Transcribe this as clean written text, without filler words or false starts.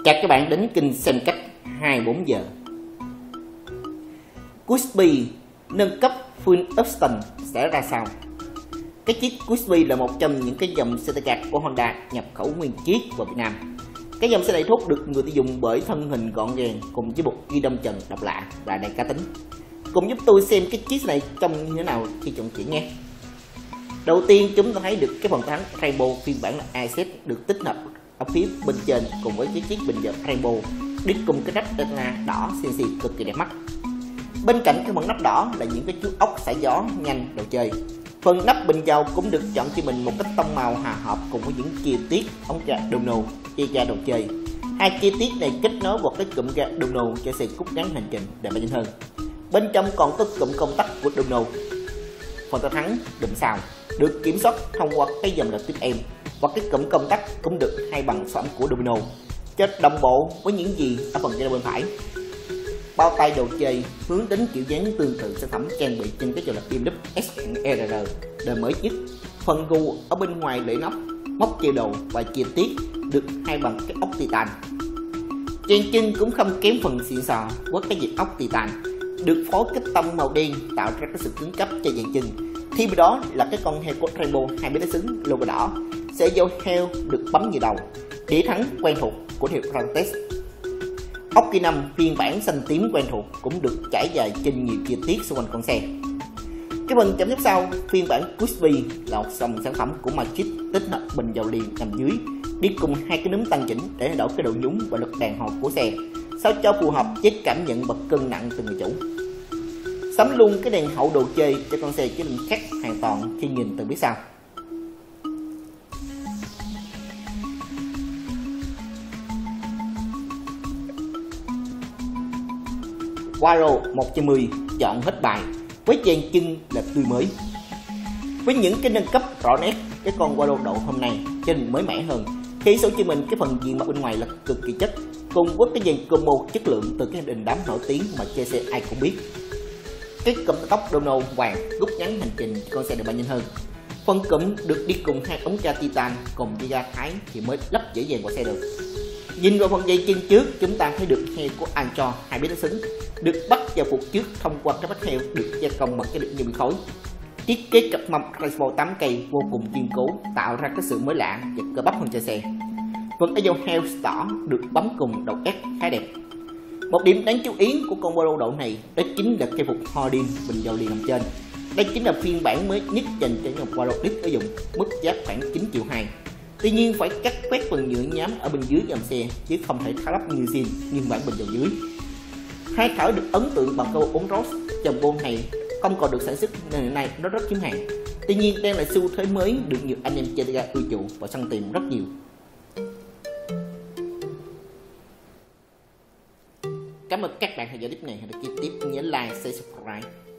Chào các bạn đến kênh xem cách 24 giờ. Quickbit nâng cấp full option sẽ ra sao? Cái chiếc Quickbit là một trong những cái dòng xe tay ga của Honda nhập khẩu nguyên chiếc vào Việt Nam. Cái dòng xe này thuốc được người tiêu dùng bởi thân hình gọn gàng cùng với một ghi đông trần độc lạ và đầy cá tính. Cùng giúp tôi xem cái chiếc này trông như thế nào khi vận chuyển nhé. Đầu tiên chúng ta thấy được cái phần thắng Rainbow phiên bản là ASS được tích hợp ở phía bên trên cùng với cái chiếc bình dợp Rainbow đi cùng cái nắp Daytona đỏ CNC cực kỳ đẹp mắt. Bên cạnh cái phần nắp đỏ là những cái chú ốc xả gió nhanh đồ chơi. Phần nắp bình dầu cũng được chọn cho mình một cách tông màu hòa hợp cùng với những chi tiết ống ga Domino dây ga đồ chơi. Hai chi tiết này kết nối vào cái cụm ga Domino cho xe rút ngắn hành trình để nhanh hơn. Bên trong còn có cụm công tắc của Domino. Phần tay thắng đùm sau được kiểm soát thông qua cái dòng lập tiếp em và cái cụm công tắc cũng được hai bằng sản của Domino cho đồng bộ với những gì ở phần ga bên phải. Bao tay đồ chơi hướng đến kiểu dáng tương tự sản phẩm trang bị trên cái dòng BMW SRR đời mới nhất. Phần gu ở bên ngoài để nóc móc keo đồ và chi tiết được hai bằng cái ốc titan. Trên chân cũng không kém phần xịn sò với cái diện ốc titan được phối cái tông màu đen tạo ra cái sự cứng cấp cho dàn chân. Thì bên đó là cái con heo của Rainbow 2 bé xứng logo đỏ, sẽ dâu heo được bấm như đầu, đĩa thắng quen thuộc của hiệu Rantex. Ốc kỳ 5 phiên bản xanh tím quen thuộc cũng được trải dài trên nhiều chi tiết xung quanh con xe. Cái phần chạm tiếp sau phiên bản Quickbit là một dòng sản phẩm của Magic tích hợp bình dầu liền nằm dưới đi cùng hai cái núm tăng chỉnh để đổi cái độ nhún và lực đàn hồi của xe sao cho phù hợp với cảm nhận bật cân nặng từ người chủ. Sắm luôn cái đèn hậu đồ chơi cho con xe chứ đừng khác hoàn toàn khi nhìn từ phía sau. Quattro 110 chọn hết bài với dàn chân là tươi mới. Với những cái nâng cấp rõ nét, cái con Quattro độ hôm nay chân mới mẻ hơn khi số cho mình cái phần diện mặt bên ngoài là cực kỳ chất cùng với cái dàn combo chất lượng từ cái đình đám nổi tiếng mà chơi xe ai cũng biết. Cái cụm tóc Domino vàng rút ngắn hành trình con xe được nhanh hơn. Phần cụm được đi cùng hai ống ga titan cùng dây ga thái thì mới lắp dễ dàng vào xe được. Nhìn vào phần dây chân trước chúng ta thấy được heo của Ancho 2 bé xứng được bắt vào phục trước thông qua cái bát heo được gia công bằng cái đựng nhôm khối. Thiết kế cặp mâm Rainbow 8 cây vô cùng kiên cố tạo ra cái sự mới lạ và cơ bắp hơn cho xe. Phần cái dâu heo đỏ được bấm cùng đầu ép khá đẹp. Một điểm đáng chú ý của con Quattro độ này đó chính là cây phục Hoarding bình dầu liền nằm trên. Đây chính là phiên bản mới nhất dành cho dòng Quattro Deep sử dụng mức giá khoảng 9,2 triệu. Tuy nhiên phải cắt quét phần nhựa nhám ở bên dưới dòng xe chứ không thể tháo lắp như zin nguyên bản bình dầu dưới. Hai thảo được ấn tượng bằng câu 4 rose dòng bôn này không còn được sản xuất nên hiện nay nó rất kiếm hàng. Tuy nhiên đang là xu thế mới được nhiều anh em chơi tay ga ưa chuộng và săn tìm rất nhiều. Cảm ơn các bạn theo dõi clip này. Hãy đăng ký tiếp, nhớ like, share, subscribe.